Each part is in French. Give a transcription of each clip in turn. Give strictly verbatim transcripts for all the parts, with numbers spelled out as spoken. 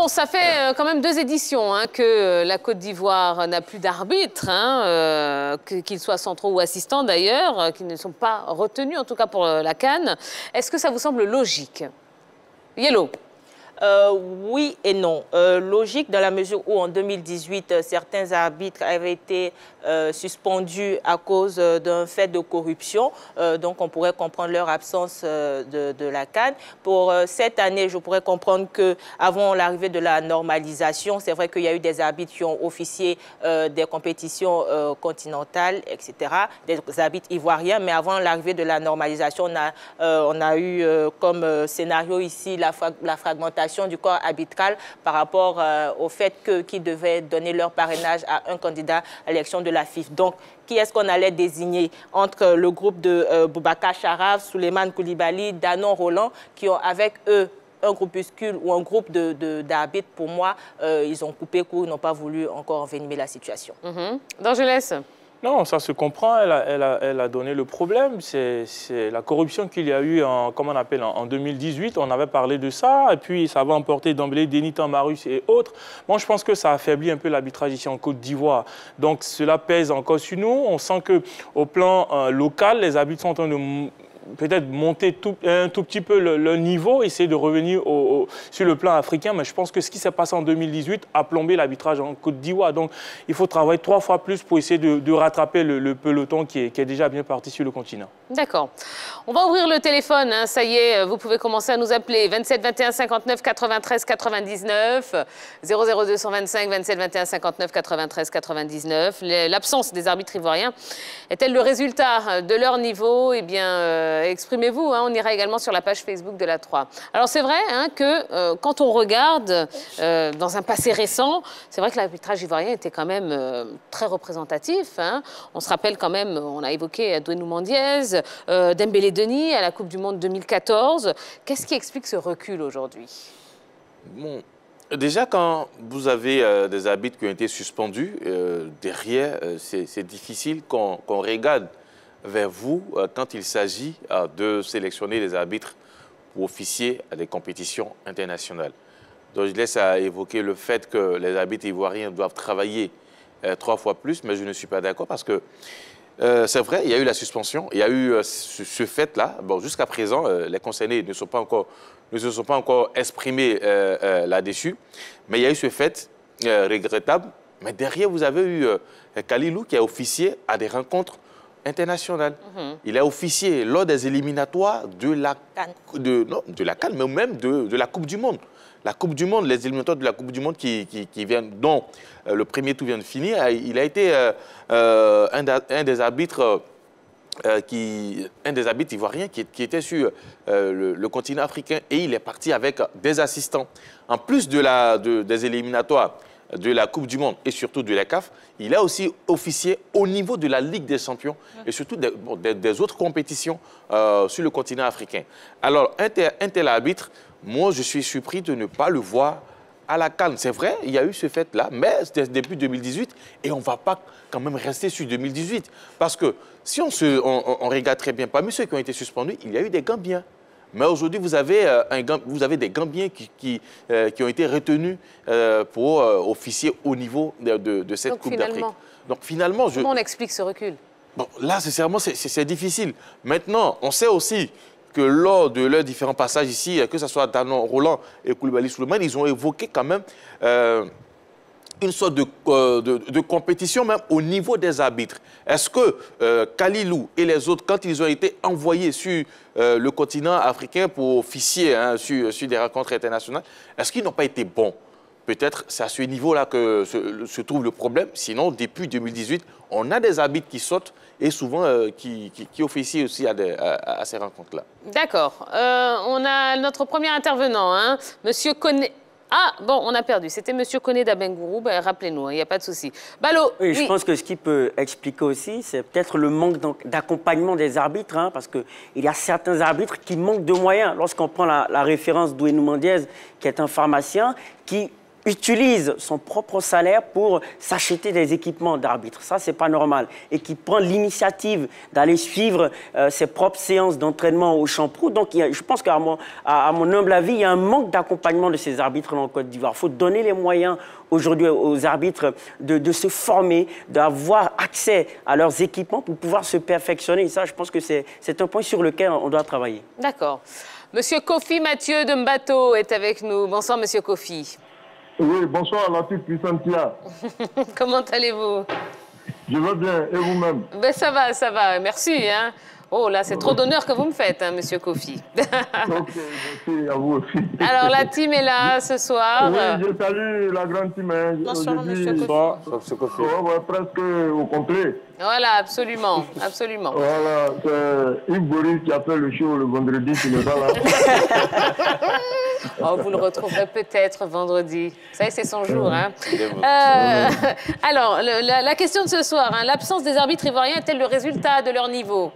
Bon, ça fait quand même deux éditions hein, que la Côte d'Ivoire n'a plus d'arbitre, hein, euh, qu'ils soient centraux ou assistants d'ailleurs, qui ne sont pas retenus, en tout cas pour la CAN. Est-ce que ça vous semble logique? Yellow. Euh, oui et non. Euh, logique dans la mesure où en deux mille dix-huit, euh, certains arbitres avaient été euh, suspendus à cause euh, d'un fait de corruption. Euh, donc on pourrait comprendre leur absence euh, de, de la CAN. Pour euh, cette année, je pourrais comprendre qu'avant l'arrivée de la normalisation, c'est vrai qu'il y a eu des arbitres qui ont officié euh, des compétitions euh, continentales, et cetera, des arbitres ivoiriens. Mais avant l'arrivée de la normalisation, on a, euh, on a eu euh, comme euh, scénario ici la, la fragmentation du corps arbitral par rapport euh, au fait que, qu'ils devaient donner leur parrainage à un candidat à l'élection de la F I F. Donc, qui est-ce qu'on allait désigner entre le groupe de euh, Boubacar Charaf, Souleymane Koulibaly, Danon Roland, qui ont avec eux un groupuscule ou un groupe de, de, d'arbitres? Pour moi, euh, ils ont coupé court, ils n'ont pas voulu encore envenimer la situation. Mm-hmm. Donc, je laisse. Non, ça se comprend, elle a, elle a, elle a donné le problème. C'est la corruption qu'il y a eu en, comment on appelle, en, en deux mille dix-huit. On avait parlé de ça, et puis ça va emporter d'emblée Denis Tambarus et autres. Moi, je pense que ça affaiblit un peu l'arbitrage ici en Côte d'Ivoire. Donc, cela pèse encore sur nous. On sent qu'au plan euh, local, les arbitres sont en train de peut-être monter tout, un tout petit peu le, le niveau, essayer de revenir au, au, sur le plan africain. Mais je pense que ce qui s'est passé en deux mille dix-huit a plombé l'arbitrage en Côte d'Ivoire. Donc, il faut travailler trois fois plus pour essayer de, de rattraper le, le peloton qui est, qui est déjà bien parti sur le continent. D'accord. On va ouvrir le téléphone. Hein. Ça y est, vous pouvez commencer à nous appeler. vingt-sept vingt et un cinquante-neuf quatre-vingt-treize quatre-vingt-dix-neuf, zéro zéro deux cent vingt-cinq vingt-sept vingt et un cinquante-neuf quatre-vingt-treize quatre-vingt-dix-neuf. L'absence des arbitres ivoiriens est-elle le résultat de leur niveau? Eh bien, euh, exprimez-vous, hein, on ira également sur la page Facebook de la trois. Alors c'est vrai hein, que euh, quand on regarde euh, dans un passé récent, c'est vrai que l'arbitrage ivoirien était quand même euh, très représentatif. Hein. On se rappelle quand même, on a évoqué Adouenou Mendiez, euh, Dembélé Denis à la Coupe du Monde deux mille quatorze. Qu'est-ce qui explique ce recul aujourd'hui? Bon, déjà quand vous avez euh, des arbitres qui ont été suspendus, euh, derrière, euh, c'est difficile qu'on qu'on regarde vers vous euh, quand il s'agit euh, de sélectionner des arbitres pour officier à des compétitions internationales. Donc je laisse à évoquer le fait que les arbitres ivoiriens doivent travailler euh, trois fois plus, mais je ne suis pas d'accord parce que euh, c'est vrai, il y a eu la suspension, il y a eu euh, ce, ce fait-là. Bon, jusqu'à présent, euh, les concernés ne, sont pas encore, ne se sont pas encore exprimés euh, euh, là-dessus, mais il y a eu ce fait euh, regrettable. Mais derrière, vous avez eu euh, Kalilou qui a officié à des rencontres international. Mm-hmm. Il a officié lors des éliminatoires de la CAN, de, non, de la CAN, mais même de, de la Coupe du Monde. La Coupe du Monde, les éliminatoires de la Coupe du Monde qui, qui, qui viennent, dont euh, le premier tour vient de finir, il a été euh, euh, un, un des arbitres euh, qui, un des arbitres ivoiriens qui, qui était sur euh, le, le continent africain, et il est parti avec des assistants. En plus de la, de, des éliminatoires de la Coupe du Monde et surtout de la C A F, il a aussi officié au niveau de la Ligue des Champions et surtout des, bon, des, des autres compétitions euh, sur le continent africain. Alors, un tel, un tel arbitre, moi, je suis surpris de ne pas le voir à la CAN. C'est vrai, il y a eu ce fait-là, mais c'était depuis deux mille dix-huit et on ne va pas quand même rester sur deux mille dix-huit. Parce que si on, se, on, on regarde très bien, parmi ceux qui ont été suspendus, il y a eu des Gambiens. Mais aujourd'hui, vous, euh, vous avez des Gambiens qui, qui, euh, qui ont été retenus euh, pour euh, officier au niveau de, de, de cette Donc, Coupe d'Afrique. Donc finalement, je... Comment on explique ce recul? Bon, là, sincèrement, c'est difficile. Maintenant, on sait aussi que lors de leurs différents passages ici, que ce soit Danon Roland et Koulibaly Souleymane, ils ont évoqué quand même euh, une sorte de, euh, de, de compétition même au niveau des arbitres. Est-ce que euh, Kalilou et les autres, quand ils ont été envoyés sur euh, le continent africain pour officier hein, sur, sur des rencontres internationales, est-ce qu'ils n'ont pas été bons? Peut-être c'est à ce niveau-là que se, se trouve le problème. Sinon, depuis deux mille dix-huit, on a des arbitres qui sautent et souvent euh, qui, qui, qui officient aussi à, des, à, à ces rencontres-là. D'accord. Euh, on a notre premier intervenant, hein, Monsieur Koné. Ah, bon, on a perdu. C'était Monsieur Koné d'Abengourou. Ben, rappelez-nous, il n'y a pas de souci. Balo. Oui, je oui. pense que ce qui peut expliquer aussi, c'est peut-être le manque d'accompagnement des arbitres, hein, parce qu'il y a certains arbitres qui manquent de moyens. Lorsqu'on prend la, la référence d'Ouenou Mendiez, qui est un pharmacien, qui utilise son propre salaire pour s'acheter des équipements d'arbitre. Ça, c'est pas normal. Et qui prend l'initiative d'aller suivre euh, ses propres séances d'entraînement au champ pro. Donc, il y a, je pense qu'à mon, à, à mon humble avis, il y a un manque d'accompagnement de ces arbitres en Côte d'Ivoire. Il faut donner les moyens aujourd'hui aux arbitres de, de se former, d'avoir accès à leurs équipements pour pouvoir se perfectionner. Et ça, je pense que c'est un point sur lequel on doit travailler. D'accord. Monsieur Kofi Mathieu de Mbato est avec nous. Bonsoir, Monsieur Kofi. Oui, bonsoir, la toute puissante Tia. Comment allez-vous? Je vais bien, et vous-même? Ben, ça va, ça va, merci. Hein. Oh là, c'est trop d'honneur que vous me faites, hein, Monsieur Kofi. Ok, merci à vous aussi. Alors, la team est là ce soir. Oui, je salue la grande team. Hein. Bonsoir, Monsieur Kofi. Bonsoir, Monsieur Kofi. Ouais, ouais, presque au complet. Voilà, absolument, absolument. Voilà, c'est Yves Boris qui a fait le show le vendredi, qui n'est pas là. Oh, vous le retrouverez peut-être vendredi. Vous savez, c'est son jour. Hein. Euh, alors, le, la, la question de ce soir, hein, l'absence des arbitres ivoiriens est-elle le résultat de leur niveau?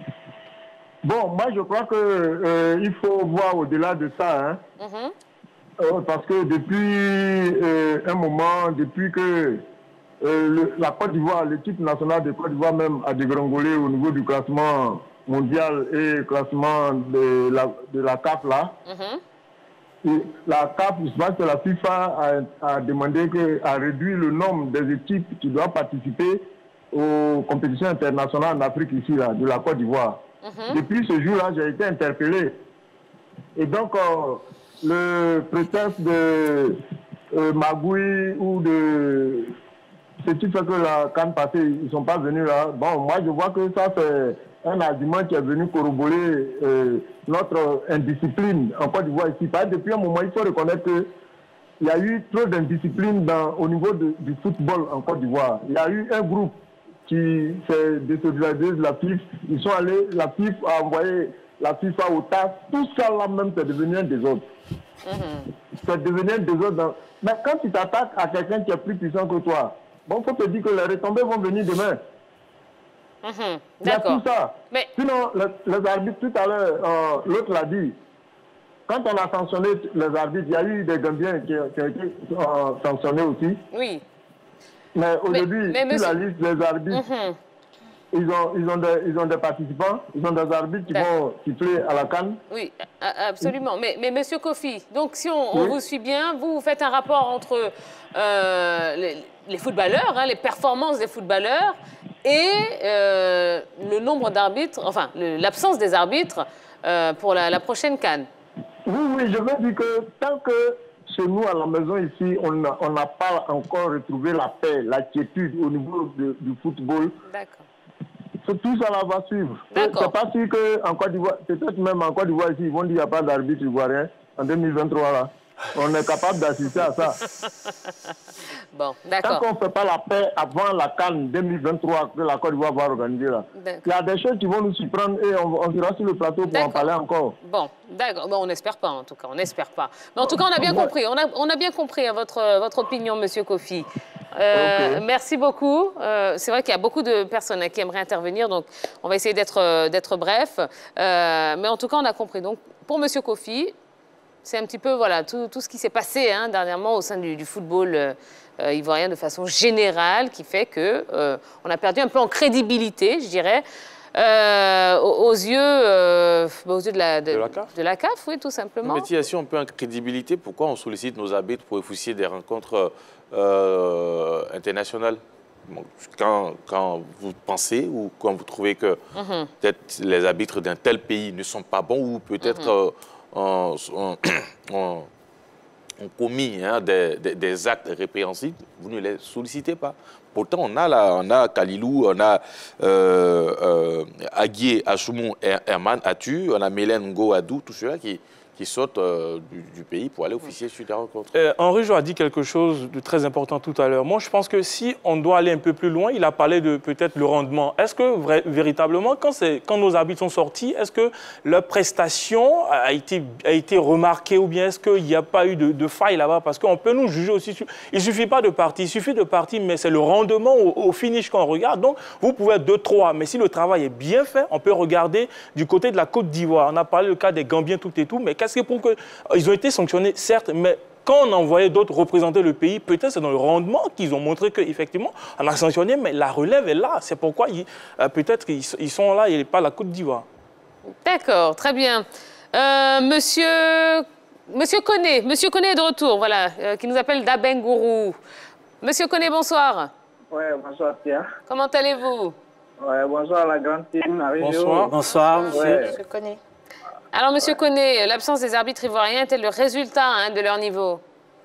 Bon, moi, je crois qu'il euh, faut voir au-delà de ça. Hein. Mm-hmm. euh, parce que depuis euh, un moment, depuis que euh, le, la Côte d'Ivoire, l'équipe nationale de Côte d'Ivoire même a dégringolé au niveau du classement mondial et classement de la, de la C A F là. Mm-hmm. Et la C A F, je pense que la FIFA a, a demandé, que, a réduit le nombre des équipes qui doivent participer aux compétitions internationales en Afrique ici, là, de la Côte d'Ivoire. Mm-hmm. Depuis ce jour-là, j'ai été interpellé. Et donc, euh, le prétexte de euh, Magui ou de ce qui fait que la C A N passée, ils ne sont pas venus là. Bon, moi, je vois que ça, c'est un argument qui est venu corroborer euh, notre indiscipline en Côte d'Ivoire ici. Parce que depuis un moment, il faut reconnaître qu'il y a eu trop d'indiscipline au niveau de, du football en Côte d'Ivoire. Il y a eu un groupe qui s'est désolidarisé de la F I F. Ils sont allés, la F I F a envoyé la FIFA au T A S. Tout ça là même, c'est devenu un désordre. Mm-hmm. C'est devenu un désordre. Dans... Mais quand tu t'attaques à quelqu'un qui est plus puissant que toi, bon, il faut te dire que les retombées vont venir demain. Mm-hmm. Il y a tout ça. Mais... Sinon, les, les arbitres, tout à l'heure, euh, l'autre l'a dit, quand on a sanctionné les arbitres, il y a eu des Gambiens qui, qui ont été euh, sanctionnés aussi. Oui. Mais aujourd'hui, sur monsieur... la liste des arbitres, mm-hmm. ils, ont, ils, ont des, ils ont des participants, ils ont des arbitres qui vont siffler à la canne. Oui, absolument. Oui. Mais, mais Monsieur Kofi, donc si on, on oui. vous suit bien, vous, vous faites un rapport entre euh, les, les footballeurs, hein, les performances des footballeurs et euh, le nombre d'arbitres, enfin l'absence des arbitres euh, pour la, la prochaine CAN. Oui, oui, je veux dire que tant que chez nous, à la maison ici, on n'a pas encore retrouvé la paix, la quiétude au niveau de, du football. D'accord. Tout ça là va suivre. C'est pas sûr qu'en Côte d'Ivoire, peut-être même en Côte d'Ivoire ici, ils vont dire qu'il n'y a pas d'arbitre ivoirien en deux mille vingt-trois là. On est capable d'assister à ça. Bon, d'accord. Tant qu'on ne fait pas la paix avant la CAN deux mille vingt-trois que la Côte d'Ivoire va organiser là, il y a des choses qui vont nous surprendre et on, on sera sur le plateau pour en parler encore. Bon, d'accord. Bon, on n'espère pas en tout cas, on n'espère pas. Mais en tout cas, on a bien compris. On a, on a bien compris hein, votre, votre opinion, Monsieur Kofi. Euh, okay. Merci beaucoup. Euh, C'est vrai qu'il y a beaucoup de personnes hein, qui aimeraient intervenir, donc on va essayer d'être d'être bref. Euh, mais en tout cas, on a compris. Donc, pour Monsieur Kofi, c'est un petit peu voilà, tout, tout ce qui s'est passé hein, dernièrement au sein du, du football euh, euh, ivoirien de façon générale qui fait qu'on euh, a perdu un peu en crédibilité, je dirais, euh, aux, aux, yeux, euh, aux yeux de la, de, de, la CAF. de la CAF, oui, tout simplement. Mais si on peut en crédibilité, pourquoi on sollicite nos arbitres pour officier des rencontres euh, internationales? Quand, quand vous pensez ou quand vous trouvez que mm-hmm. peut-être les arbitres d'un tel pays ne sont pas bons ou peut-être... Mm-hmm. euh, On, on, on, on commis hein, des, des, des actes répréhensibles, vous ne les sollicitez pas. Pourtant, on a, là, on a Kalilou, on a euh, euh, Aguié, Achoumou, Herman, Atu, on a Mélène Ngo, Adou, tout cela qui, qui sortent euh, du, du pays pour aller officier sur des rencontres. Euh, Henri Jo a dit quelque chose de très important tout à l'heure. Moi, je pense que si on doit aller un peu plus loin, il a parlé de peut-être le rendement. Est-ce que vrai, véritablement, quand, quand nos arbitres sont sortis, est-ce que leur prestation a été, a été remarquée ou bien est-ce qu'il n'y a pas eu de, de faille là-bas? Parce qu'on peut nous juger aussi. Il ne suffit pas de partir, il suffit de partir, mais c'est le rendement au, au finish qu'on regarde. Donc, vous pouvez être deux trois, mais si le travail est bien fait, on peut regarder du côté de la Côte d'Ivoire. On a parlé du cas des Gambiens, tout et tout, mais qu'est-ce que pour que... Ils ont été sanctionnés, certes, mais quand on envoyait d'autres représenter le pays, peut-être c'est dans le rendement qu'ils ont montré qu'effectivement, on a sanctionné, mais la relève est là. C'est pourquoi euh, peut-être qu'ils ils sont là et pas la Côte d'Ivoire. D'accord, très bien. Euh, monsieur, monsieur Koné, Monsieur Koné est de retour, voilà, euh, qui nous appelle Dabengourou. Monsieur Koné, bonsoir. Oui, bonsoir Pierre. Comment allez-vous? Oui, bonsoir la grande team. Bonsoir. Bonsoir, monsieur. Ouais. Monsieur Koné. Alors, Monsieur Koné, l'absence des arbitres ivoiriens est-elle le résultat hein, de leur niveau?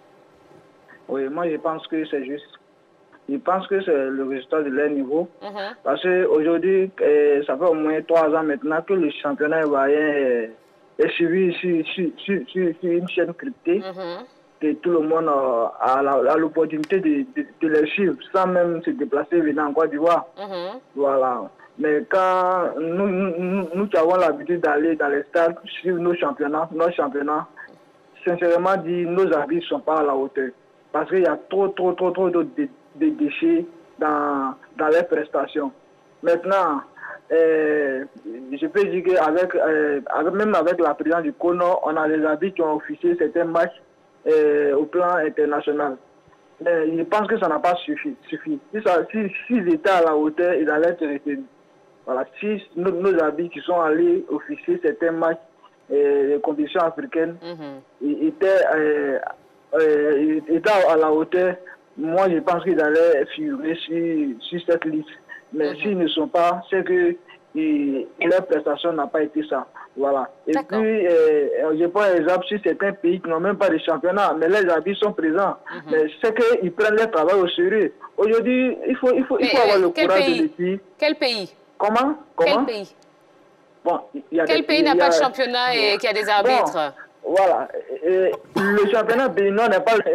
Oui, moi je pense que c'est juste. Je pense que c'est le résultat de leur niveau. Mm-hmm. Parce qu'aujourd'hui, eh, ça fait au moins trois ans maintenant que le championnat ivoirien est, est suivi sur, sur, sur, sur, sur une chaîne cryptée. Mm-hmm. Et tout le monde euh, a l'opportunité de, de, de les suivre sans même se déplacer venir en Côte d'Ivoire. Mm-hmm. Voilà. Mais quand nous, nous, nous avons l'habitude d'aller dans les stades, suivre nos championnats, nos championnats, sincèrement dit, nos arbitres ne sont pas à la hauteur. Parce qu'il y a trop, trop, trop, trop de, de, de déchets dans, dans les prestations. Maintenant, euh, je peux dire qu'avec, euh, avec, même avec la présidence du Cono, on a des arbitres qui ont officié certains matchs euh, au plan international. Mais je pense que ça n'a pas suffi. suffi. Si, ça, si, s'ils étaient à la hauteur, ils allaient être retenus. Voilà. Si nos, nos arbitres qui sont allés officier certains matchs euh, des compétitions africaines mm-hmm. ils étaient, euh, euh, ils étaient à la hauteur, moi je pense qu'ils allaient figurer sur, sur cette liste. Mais mm-hmm. s'ils ne sont pas, c'est que et, et leur prestation n'a pas été ça. Voilà. Et puis, euh, je prends un exemple sur certains pays qui n'ont même pas de championnat, mais les arbitres sont présents. Mm-hmm. Mais c'est qu'ils prennent leur travail au sérieux. Aujourd'hui, il faut, il faut, il faut avoir le courage pays? de le dire. Quel pays? Comment? Comment? Quel pays? Bon, y a Quel des, pays n'a a... pas de championnat et qui a des arbitres? Bon, voilà. Et le championnat béninois n'a pas,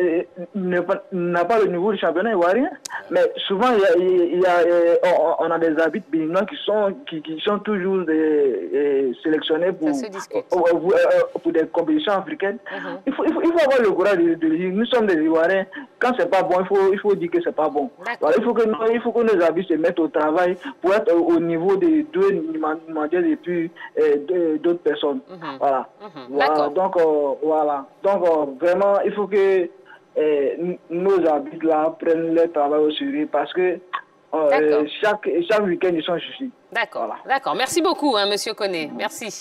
n'a pas le niveau du championnat ivoirien. Mais souvent, il y a, il y a, on a des arbitres béninois qui sont, qui, qui sont toujours des, sélectionnés pour, pour, pour des compétitions africaines. Mm-hmm. il, faut, il, faut, il faut avoir le courage de, de dire, nous sommes des Ivoiriens. Quand c'est pas bon, il faut, il faut dire que c'est pas bon. Voilà, il, faut que, il faut que nos arbitres se mettent au travail pour être au, au niveau des deux mondiales et puis d'autres personnes. Mm-hmm. Voilà. Mm-hmm. Voilà. Donc, euh, voilà. Donc, euh, vraiment, il faut que euh, nos arbitres là prennent leur travail au sérieux parce que euh, chaque, chaque week-end, ils sont ici. D'accord. Voilà. D'accord. Merci beaucoup, hein, Monsieur Koné. Merci.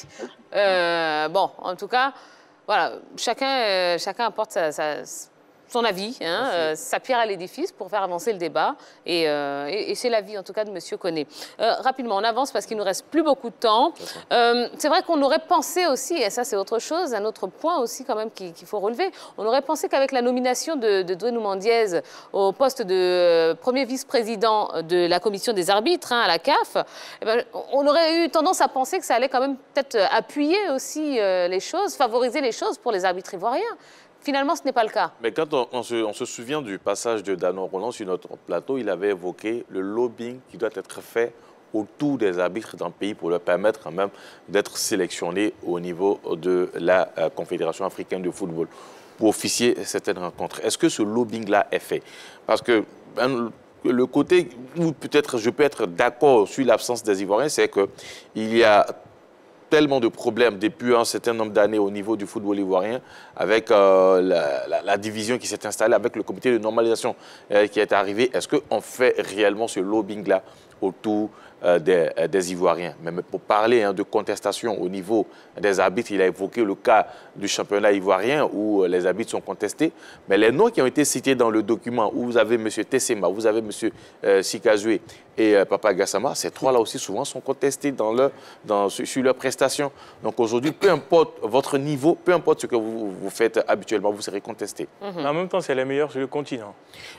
Euh, bon, en tout cas, voilà, chacun, euh, chacun apporte sa, sa, son avis, hein, euh, sa pierre à l'édifice pour faire avancer le débat. Et, euh, et, et c'est l'avis, en tout cas, de Monsieur Koné. Euh, rapidement, on avance parce qu'il ne nous reste plus beaucoup de temps. Euh, c'est vrai qu'on aurait pensé aussi, et ça c'est autre chose, un autre point aussi quand même qu'il qu'il faut relever, on aurait pensé qu'avec la nomination de, de Dwayne Oumandiez au poste de premier vice-président de la commission des arbitres hein, à la C A F, eh ben, on aurait eu tendance à penser que ça allait quand même peut-être appuyer aussi euh, les choses, favoriser les choses pour les arbitres ivoiriens. Finalement, ce n'est pas le cas. Mais quand on, on, se, on se souvient du passage de Danon Roland sur notre plateau, il avait évoqué le lobbying qui doit être fait autour des arbitres d'un pays pour leur permettre quand même d'être sélectionnés au niveau de la euh, Confédération africaine de football pour officier certaines rencontres. Est-ce que ce lobbying-là est fait? Parce que ben, le côté où peut-être je peux être d'accord sur l'absence des Ivoiriens, c'est qu'il y a tellement de problèmes depuis un certain nombre d'années au niveau du football ivoirien avec euh, la, la, la division qui s'est installée, avec le comité de normalisation euh, qui est arrivé. Est-ce qu'on fait réellement ce lobbying-là autour euh, des, des Ivoiriens? Même pour parler hein, de contestation au niveau des arbitres, il a évoqué le cas du championnat ivoirien où les arbitres sont contestés. Mais les noms qui ont été cités dans le document, où vous avez M. Tessema, vous avez M. Euh, Sikazoué et euh, Papa Gassama, ces trois-là aussi souvent sont contestés dans leur, dans, sur, sur leurs prestations. Donc aujourd'hui, peu importe votre niveau, peu importe ce que vous, vous faites habituellement, vous serez contesté. Mm-hmm. Mais en même temps, c'est les meilleurs sur le continent.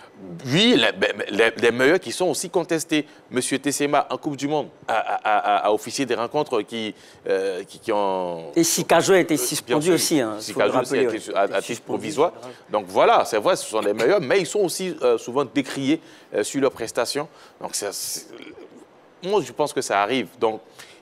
Oui, les, les, les meilleurs qui sont aussi contestés. M. Tessema, en Coupe du Monde, a, a, a, a officié des rencontres qui, euh, qui, qui ont... Et Sikazoué a été suspendu aussi. Hein, Sikazoué aussi a été à, à titre provisoire. Donc voilà, c'est vrai, ce sont les meilleurs, mais ils sont aussi euh, souvent décriés euh, sur leurs prestations. Donc c'est, moi, je pense que ça arrive. Donc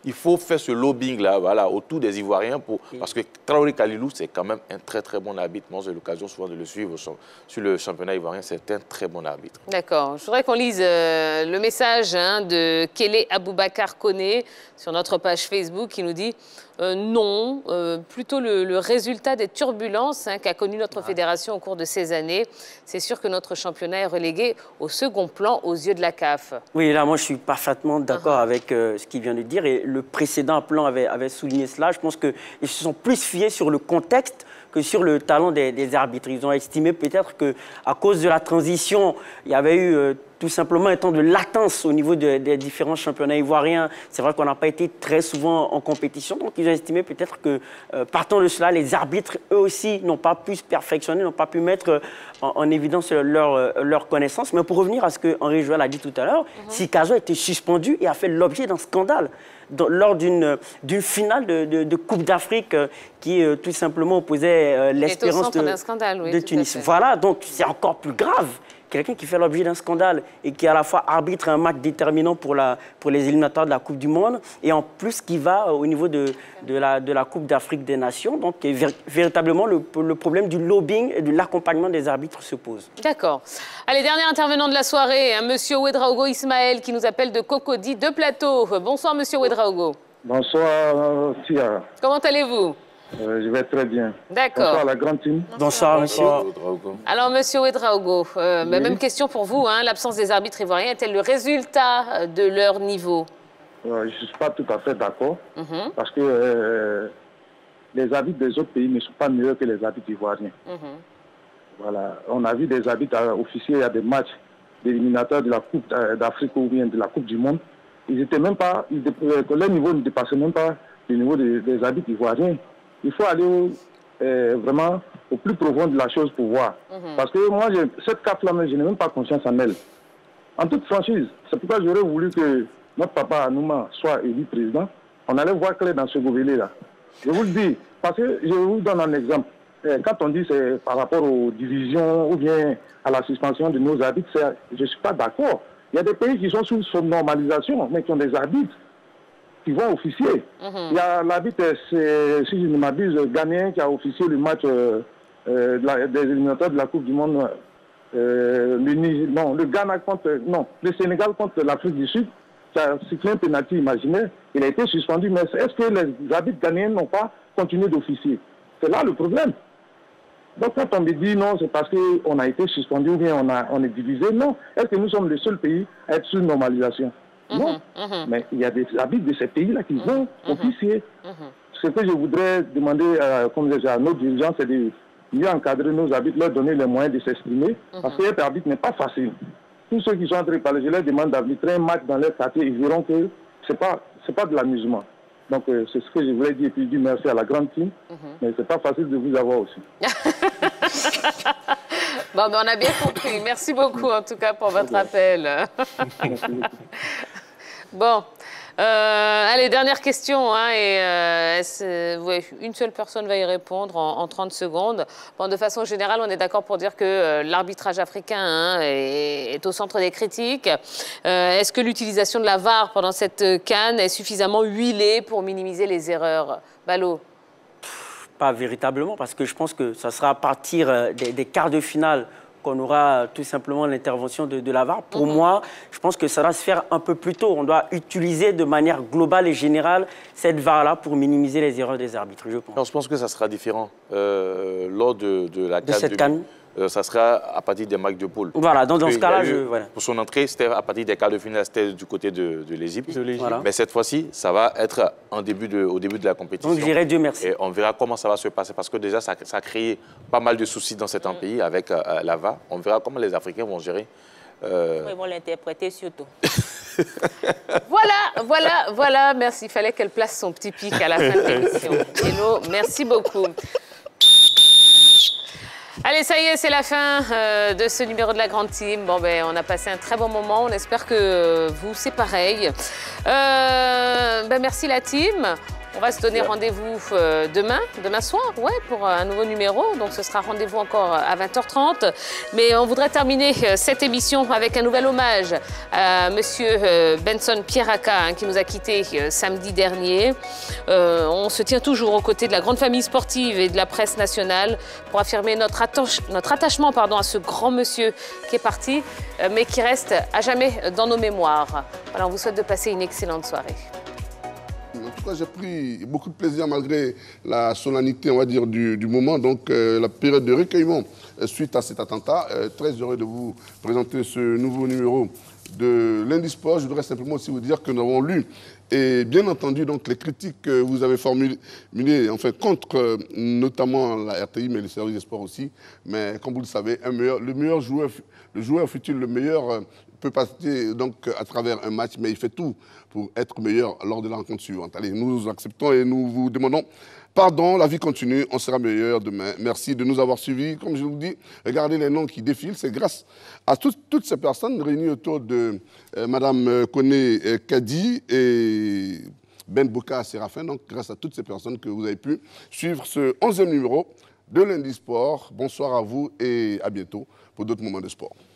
il faut faire ce lobbying-là voilà, autour des Ivoiriens, pour, parce que Traoré Kalilou, c'est quand même un très très bon arbitre. Moi, j'ai l'occasion souvent de le suivre sur le championnat ivoirien, c'est un très bon arbitre. D'accord. Je voudrais qu'on lise euh, le message hein, de Kélé Aboubakar Koné sur notre page Facebook qui nous dit euh, non, euh, plutôt le, le résultat des turbulences hein, qu'a connu notre fédération au cours de ces années. C'est sûr que notre championnat est relégué au second plan aux yeux de la C A F. Oui, là, moi, je suis parfaitement d'accord uh-huh. avec euh, ce qu'il vient de dire. Et le précédent plan avait, avait souligné cela. Je pense qu'ils se sont plus fiés sur le contexte que sur le talent des, des arbitres. Ils ont estimé peut-être qu'à cause de la transition, il y avait eu euh, tout simplement un temps de latence au niveau de, des différents championnats ivoiriens. C'est vrai qu'on n'a pas été très souvent en compétition, donc ils ont estimé peut-être que, euh, partant de cela, les arbitres, eux aussi, n'ont pas pu se perfectionner, n'ont pas pu mettre euh, en, en évidence leur, euh, leur connaissance. Mais pour revenir à ce que Henri Joël a dit tout à l'heure, mm-hmm. Sikazo a été suspendu et a fait l'objet d'un scandale dans, lors d'une finale de, de, de Coupe d'Afrique euh, qui euh, tout simplement opposait euh, l'Espérance de, oui, de Tunis. Voilà, donc c'est encore plus grave. Quelqu'un qui fait l'objet d'un scandale et qui à la fois arbitre un match déterminant pour, la, pour les éliminatoires de la Coupe du Monde et en plus qui va au niveau de, de, la, de la Coupe d'Afrique des Nations. Donc vér véritablement le, le problème du lobbying et de l'accompagnement des arbitres se pose. D'accord. Allez, dernier intervenant de la soirée, hein, Monsieur Ouedraogo Ismaël qui nous appelle de Cocody de Plateau. Bonsoir Monsieur Ouedraogo. Bonsoir Tia. Comment allez-vous? Euh, je vais très bien. D'accord. Bonsoir la grande team. Bonsoir, monsieur. Alors, monsieur Ouedraogo, euh, oui. Même question pour vous. Hein, l'absence des arbitres ivoiriens est-elle le résultat de leur niveau? euh, Je ne suis pas tout à fait d'accord. Mm-hmm. Parce que euh, les arbitres des autres pays ne sont pas meilleurs que les arbitres ivoiriens. Mm-hmm. Voilà. On a vu des arbitres officiers à des matchs d'éliminateurs de la Coupe d'Afrique ou bien de la Coupe du Monde. Ils étaient même pas, ils, leur niveau ne dépassait même pas le niveau des, des arbitres ivoiriens. Il faut aller euh, vraiment au plus profond de la chose pour voir. Mm-hmm. Parce que moi, cette C A F-là, je n'ai même pas confiance en elle. En toute franchise, c'est pourquoi j'aurais voulu que notre papa Anouma soit élu président. On allait voir clair dans ce gouvernement-là. Je vous le dis, parce que je vous donne un exemple. Quand on dit c'est par rapport aux divisions ou bien à la suspension de nos arbitres, je ne suis pas d'accord. Il y a des pays qui sont sous normalisation, mais qui ont des arbitres qui vont officier. Mm-hmm. Il y a l'arbitre, si je ne m'abuse, ghanéen qui a officié le match euh, euh, de la, des éliminateurs de la Coupe du Monde. Euh, le, non, le Ghana contre, non, le Sénégal contre l'Afrique du Sud, qui a sifflé un pénalty imaginaire. Il a été suspendu, mais est-ce que les arbitres ghanéens n'ont pas continué d'officier? C'est là le problème. Donc quand on me dit non, c'est parce qu'on a été suspendu ou bien on, a, on est divisé, non. Est-ce que nous sommes le seul pays à être sous normalisation? Mm-hmm, non, mm-hmm. Mais il y a des arbitres de ces pays-là qui vont mm-hmm, officier. Mm-hmm. Ce que je voudrais demander euh, comme déjà à nos dirigeants, c'est de mieux encadrer nos arbitres, leur donner les moyens de s'exprimer, mm-hmm. parce qu'être arbitre n'est pas facile. Tous ceux qui sont en train de parler, je leur demande d'arbitrer un match dans leur quartier, ils verront que ce n'est pas, pas de l'amusement. Donc euh, c'est ce que je voulais dire, et puis dire merci à la grande team, mm-hmm. mais c'est pas facile de vous avoir aussi. Bon, ben on a bien compris. Merci beaucoup, en tout cas, pour votre appel. Bon. Euh, allez, dernière question. Hein, et, euh, ouais, une seule personne va y répondre en, en trente secondes. Bon, de façon générale, on est d'accord pour dire que euh, l'arbitrage africain hein, est, est au centre des critiques. Euh, Est-ce que l'utilisation de la V A R pendant cette CAN est suffisamment huilée pour minimiser les erreurs? Balo? Pas véritablement, parce que je pense que ça sera à partir des, des quarts de finale qu'on aura tout simplement l'intervention de, de la V A R. Pour mmh. moi, je pense que ça doit se faire un peu plus tôt. On doit utiliser de manière globale et générale cette V A R-là pour minimiser les erreurs des arbitres, je pense. Non, je pense que ça sera différent. Euh, lors de, de la de cette CAN, euh, ça sera à partir des matchs de poule. Voilà, dans, dans ce cas-là, je... Voilà. Pour son entrée, c'était à partir des quarts de finale, c'était du côté de, de l'Égypte. Voilà. Mais cette fois-ci, ça va être en début de, au début de la compétition. Donc, je dirais Dieu merci. Et on verra comment ça va se passer, parce que déjà, ça, ça a créé pas mal de soucis dans certains mmh. pays avec euh, la V A R. On verra comment les Africains vont gérer. Euh... Ils vont l'interpréter surtout. Voilà, voilà, voilà. Merci. Il fallait qu'elle place son petit pic à la fin de l'émission. Hello, merci beaucoup. Allez, ça y est, c'est la fin euh, de ce numéro de la Grande Team. Bon, ben, on a passé un très bon moment. On espère que vous, c'est pareil. Euh, ben, merci la team. On va se donner rendez-vous euh, demain, demain soir, ouais, pour un nouveau numéro. Donc ce sera rendez-vous encore à vingt heures trente. Mais on voudrait terminer euh, cette émission avec un nouvel hommage à Monsieur euh, Benson Pierraka, hein, qui nous a quittés euh, samedi dernier. Euh, on se tient toujours aux côtés de la grande famille sportive et de la presse nationale pour affirmer notre, notre attachement pardon, à ce grand monsieur qui est parti, euh, mais qui reste à jamais dans nos mémoires. Voilà, on vous souhaite de passer une excellente soirée. En tout cas, j'ai pris beaucoup de plaisir malgré la solennité, on va dire, du, du moment, donc euh, la période de recueillement euh, suite à cet attentat. Euh, très heureux de vous présenter ce nouveau numéro de Lundi Sport. Je voudrais simplement aussi vous dire que nous avons lu et bien entendu donc les critiques que vous avez formulées, enfin contre euh, notamment la R T I, mais le service des sports aussi. Mais comme vous le savez, un meilleur, le meilleur joueur, le joueur fut-il le meilleur euh, peut passer donc à travers un match, mais il fait tout pour être meilleur lors de la rencontre suivante. Allez, nous acceptons et nous vous demandons pardon, la vie continue, on sera meilleur demain. Merci de nous avoir suivis. Comme je vous dis, regardez les noms qui défilent, c'est grâce à tout, toutes ces personnes réunies autour de euh, Mme Koné euh, Kadi et Ben Boka Séraphin, donc grâce à toutes ces personnes que vous avez pu suivre ce onzième numéro de Lundi Sport. Bonsoir à vous et à bientôt pour d'autres moments de sport.